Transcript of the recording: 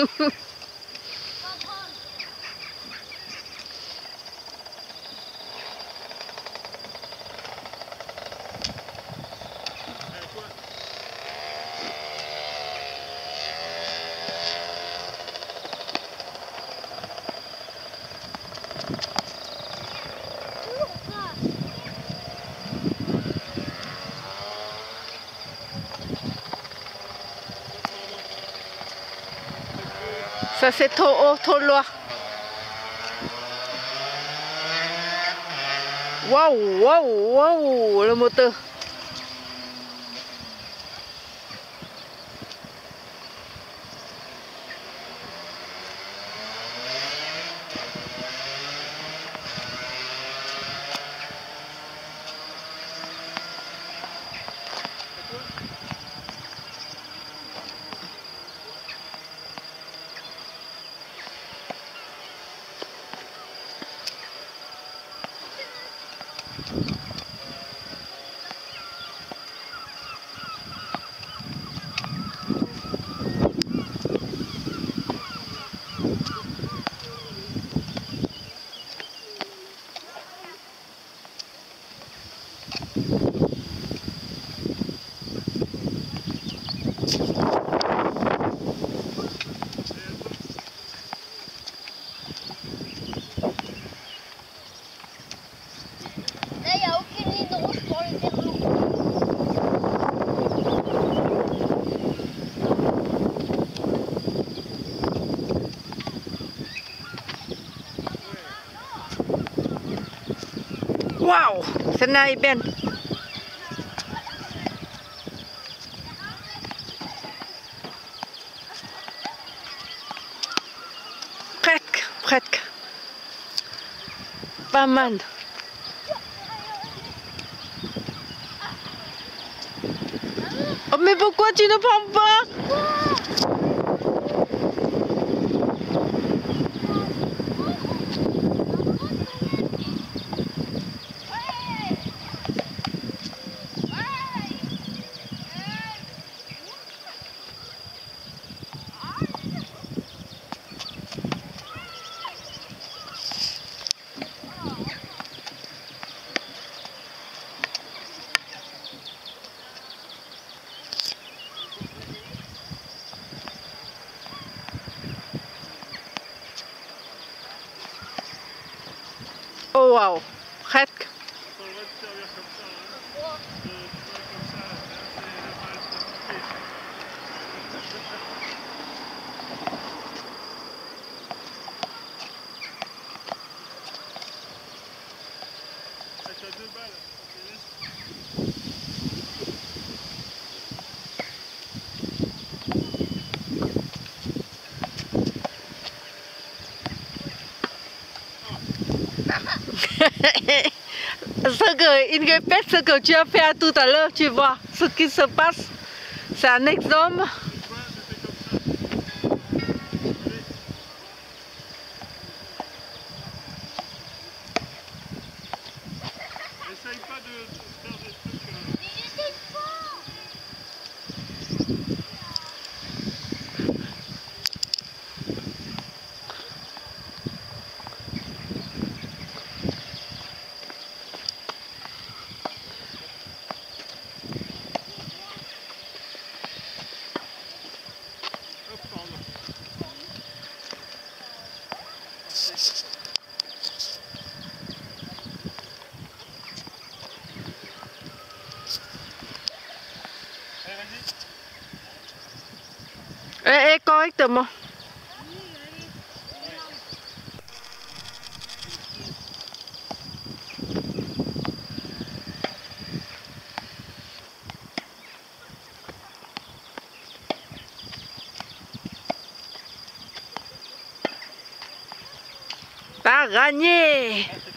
Ça c'est trop haut, trop loin. Waouh, waouh, waouh, le moteur. Wow, c'est nice Ben. Presque, presque. Pas mal. Oh mais pourquoi tu ne prends pas? Oh wow, presque. Ce que tu as fait tout à l'heure, tu vois, ce qui se passe, c'est un exemple. Essaye pas de faire des trucs... Mais j'essaye pas. Et correctement. T'as gagné!